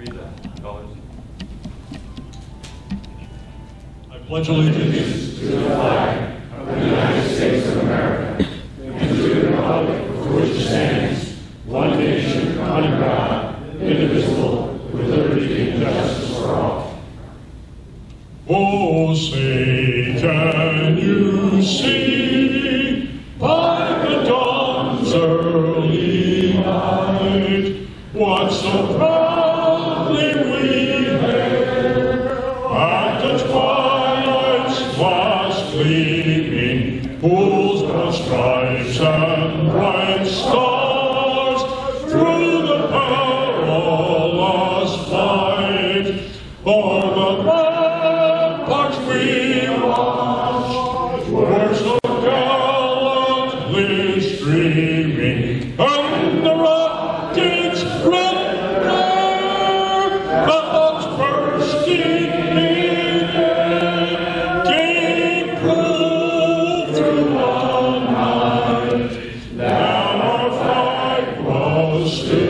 Read the colors. I pledge allegiance to the flag of the United States of America and to the republic for which it stands, one nation, under God, indivisible, with liberty and justice for all. Oh, say, can you see by the dawn's early light what so proudly we hailed at the twilight's vast gleaming, pools of stripes and bright stars through the perilous fight o'er the ramparts we watched were so gallantly streaming, and the rockets' red glare, the hopes bursting in air, gave proof through the night that our flag was still